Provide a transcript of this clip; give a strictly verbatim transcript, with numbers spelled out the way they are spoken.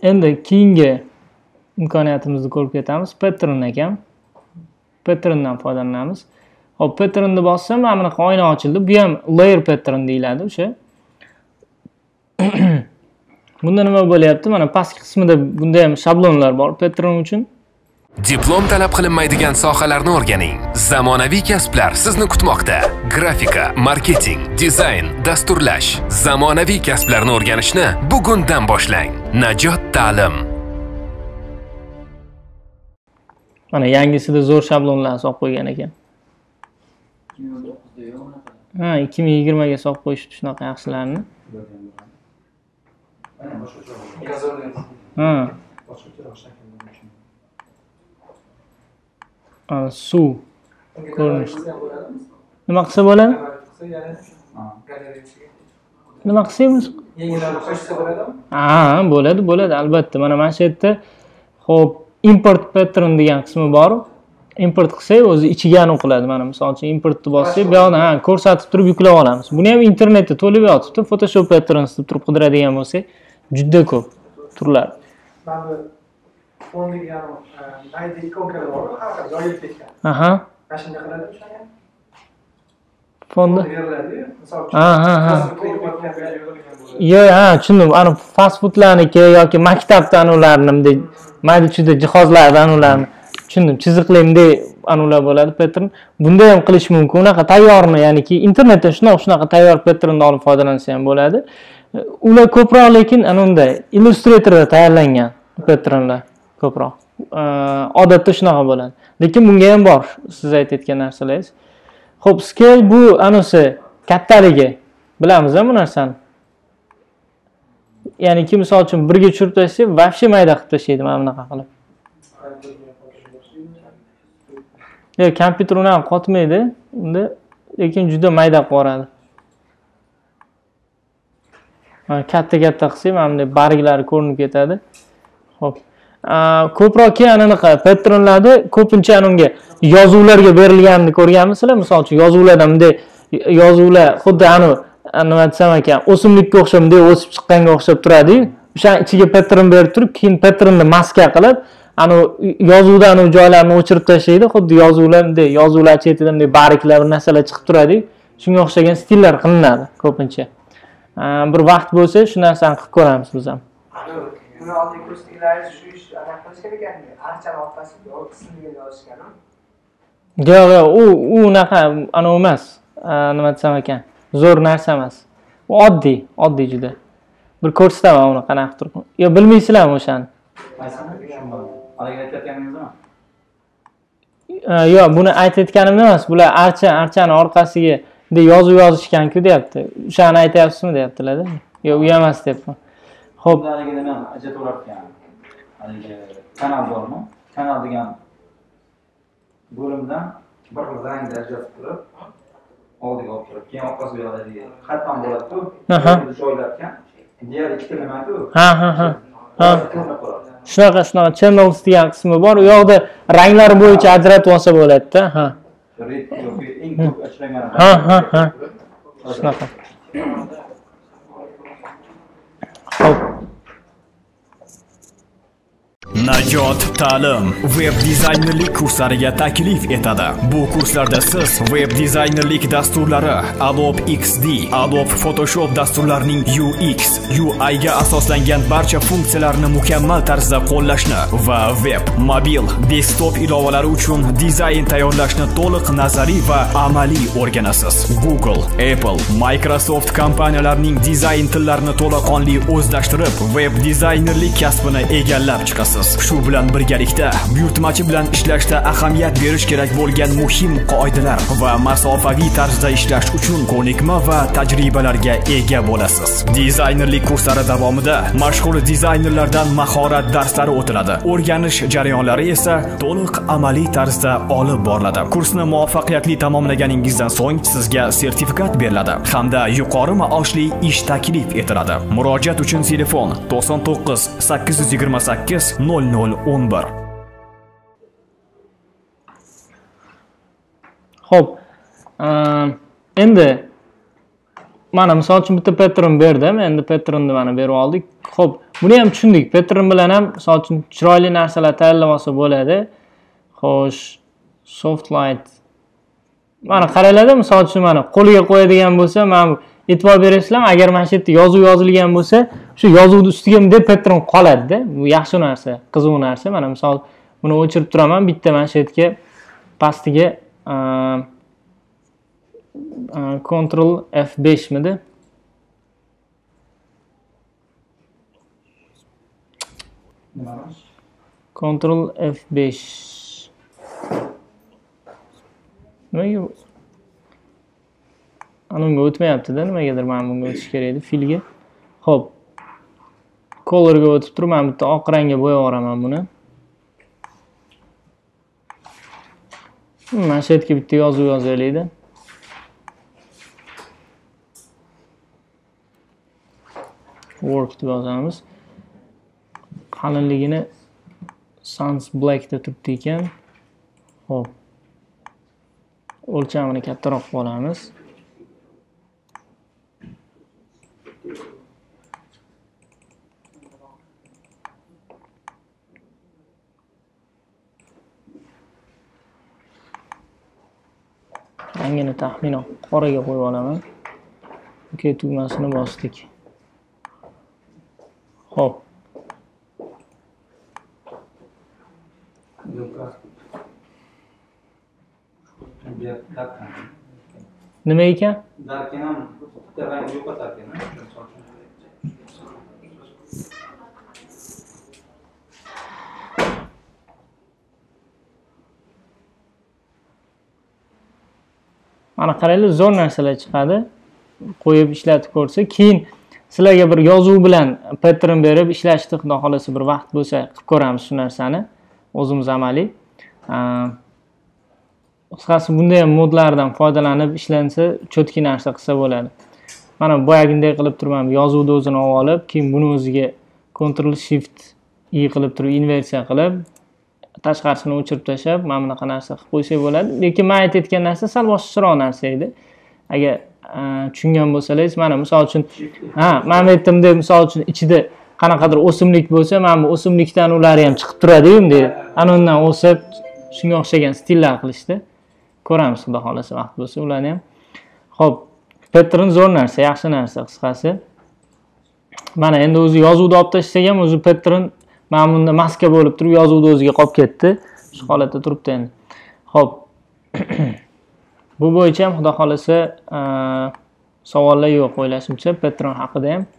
endi keyingi imkoniyatimizni ko'rib ketamiz. Pattern ekan. Patterndan foydalanamiz. Hop, patternni bossam, mana bunaqa oyna ochildi. Bu ham layer pattern deyiladi o'sha. Bunda nima bo'lyapti? Mana pastki qismida bunda ham shablonlar bor pattern uchun. Diplom talab qilinmaydigan sohalarni o'rganing. Zamonaviy kasblar sizni kutmoqda. Grafika, marketing, dizayn, dasturlash. Zamonaviy kasblarni o'rganishni bugundan boshlang. Najot ta'lim. Mana yangisida zo'r shablonlarni solib qo'ygan ekan. Ha, ikki ming yigirmaga solib qo'yishdi shunaqa yaxshilarni. Ha. Ana suv ko'rinish. Nima qilsa bo'ladi? Nima qilsangiz? Ha, bo'ladi, bo'ladi, albatta. Mana mana shu yerda xo'p, import pattern degan qismi bor. Import qilsak, o'zi ichiga o'qiladi. Mana misol uchun importni bossak, bu yoqda ha, ko'rsatib turib yuklab olamiz. Buni ham internetda to'lib yotibdi. Photoshop patterns deb turib qidiradigan bo'lsak, juda ko'p turlar. Mana fondiga ham mayda ikonkalar bor, har xil yoyilib ketgan. Aha. Mana shunday qiladi o'shani. Fondi beriladi-yu, misol uchun. Ha, ha, ha. Yo, ha, tushundim. Ana fast foodlarniki yoki maktabdan ularni, mayda juda jihozlardan ularni tushundim. Chiziqlimdek anular bo'ladi pattern. Bunda ham qilish mumkin. Unaqa tayyorni, ya'niki internetdan shunaqa shunaqa tayyor patternni olib foydalansa ham bo'ladi. Ular ko'proq lekin anunday Illustratorda tayyorlangan patternlar ko'proq. Odatda shunaqa bo'ladi. Lekin bunga ham bor siz aytayotgan narsalaringiz. Xo'p, scale bu anusi kattaligi. Bilamiz-a bu narsani? Ya'ni ki misol uchun birga tushirib tashlasa, vafshe mayda qilib tashlaydi mana bunaqa qilib. Yo'q, kompyuter uni ham qotmaydi, unda lekin juda mayda qilib yuboradi. Mana katta-katta qilsak, mana bunday barglari ko'rinib ketadi. Xo'p. Ko'proq keyin anaqa patternlarda ko'pincha unga yozuvlarga berilganini ko'rganmisizlar? Misol uchun yozuvlarda bunday yozuvlar xuddi anu nima desam ekan, o'simlikka o'xshab bunday o'sib chiqqanga o'xshab turadi-yu. O'sha ichiga pattern berib turib, keyin patternni maska qilib, anu yozuvdan anu joylarni o'chirib tashlaydi. Xuddi yozuvlar bunday yozuvlar chetidan bunday barglar, bir narsalar chiqib turadi-yu. Shunga o'xshagan stillar qilinadi ko'pincha. Bir vaqt bo'lsa, shu narsani qilib ko'ramiz biz ham. Buni oldingi kursdagilaringiz shu ish anaqa qilishgan ekan-ku, archani orqasiga qismga yozishgan-ku. Yo'q, yo'q, u u unaqa anavi emas. Nima desam ekan? Zo'r narsa emas. U oddiy, oddiy juda. Bir ko'rsataman uni qanaqa turib. Yo, bilmaysizlarmi o'shani? Yo'q, buni aytayotganim emas. Bular archa, archani orqasiga bunday yozuv yozishgan-ku deyapti. O'shani aytayapsizmi deyaptilar-da. Yo'q, u emas deyapman. Xo'p, Bundaligini men ajratib haligi kanal bormi? Kanal degan bo'limdan bir xil rangda ajratib turib, oldiga olib turib, keyin orqasiga yo'ladigan xatman bo'ladi-ku. Joylarga diğer ikkita nima-ku? Ha, ha, ha. Ha. Shunaqa, shunaqa channels degan qismi bor. U yoqda ranglar bo'yicha ajratib olsa bo'ladi-da. Ha. Eng ko'p ajragan. Ha, ha, ha. Shunaqa. Xo'p. Najot ta'lim web dizaynerlik kurslariga taklif etadi. Bu kurslarda siz web dizaynerlik dasturlari, Adobe X D, Adobe Photoshop dasturlarining U X, U I ga asoslangan barcha funksiyalarni mukammal tarzda qo'llashni va web, mobil, desktop ilovalari uchun dizayn tayyorlashni to'liq nazariy va amaliy o'rganasiz. Google, Apple, Microsoft kompaniyalarining dizayn tillarini to'laqonli o'zlashtirib, web dizaynerlik kasbini egallab chiqasiz. Shu bilan birgalikda buyurtmachi bilan ishlashda ahamiyat berish kerak bo'lgan muhim qoidalar va masofaviy tarzda ishlash uchun ko'nikma va tajribalarga ega bo'lasiz. Dizaynerlik kurslari davomida mashhur dizaynerlardan mahorat darslari o'tiladi. O'rganish jarayonlari esa to'liq amaliy tarzda olib boriladi. Kursni muvaffaqiyatli tamomlaganingizdan so'ng sizga sertifikat beriladi hamda yuqori maoshli ish taklif etiladi. Murojaat uchun telefon to'qson to'qqiz sakkiz yuz yigirma sakkiz nol nol o'n bir. Xo'p, endi mana misol uchun bitta pattern berdim. Endi patternni mana berib oldik. Xo'p, buni ham tushundik. Pattern bilan ham misol uchun chiroyli narsalar tayyorlab olsa bo'ladi. Xo'sh, soft light. Mana qaranglar, misol uchun mana qo'liga qo'yadigan bo'lsa, mana e'tibor berasizlar, agar mana shu yerda yozuv yozilgan bo'lsa, shu yozuvni ustiga bunday pattern qoladi-da. Bu yaxshi narsa, qiziq narsa. Mana misol buni o'chirib turaman, bitta mana shu yerga pastiga Ctrl F besh midi? Ctrl F besh. Nimaga anunga o'tmayapti-da, nimagadir men bunga o'tish kerak edi, filga. Xo'p. Colorga o'tib turib, men bitta oq rangga bo'yab yuboraman buni. Mana shu yerga bitta yozuv yozaylik-da. Work deb yozamiz. Qalinligini Sans Black da turibdi ekan. Xo'p. O'lchamini kattaroq qilamiz. Rangini taxminan qoraga qo'yib olaman. OK tugmasini bosdik. Xo'p. Nima ekan? Darkini ham bitta rang yo'qotar ekan. Mana qaranglar, zo'r narsalar chiqadi. Qo'yib ishlatib ko'rsa, keyin sizlarga bir yozuv bilan pattern berib ishlashni xudo xolasa bir vaqt bo'lsa qilib ko'ramiz shu narsani. O'zimiz amaliy. Qisqasi bunday ham modlardan foydalanib ishlansa, cho'tki narsa qilsa bo'ladi. Mana boyaginday qilib turmam, yozuvni o'zini olib, keyin buni o'ziga Ctrl Shift I qilib turib inversiya qilib, tashqarisini o'chirib tashlab, mana bunaqa narsa qilib qo'ysak bo'ladi. Lekin men aytayotgan narsa sal boshqaroq narsa edi. Agar tushungan bo'lsangiz, mana misol uchun, ha, men aytdim-da, misol uchun ichida qanaqadir o'simlik bo'lsa, mana bu o'simlikdan ular ham chiqib turadi-yu, bunday. Ana undan o'sib, shunga o'xshagan stillar qilishdi. Ko'ramiz, xudo xolasa vaqt bo'lsa ularni ham. Xo'p, pattern zo'r narsa, yaxshi narsa qisqasi. Mana endi o'zi yozuvni olib tashlasak ham, o'zi pattern mana bunda maska bo'lib turib, yozuvni o'ziga qolib ketdi. Shu holatda turibdi endi. Xo'p. Bu bo'yicha ham xudo xolasa savollar yo'q o'ylashimcha, pattern haqida ham.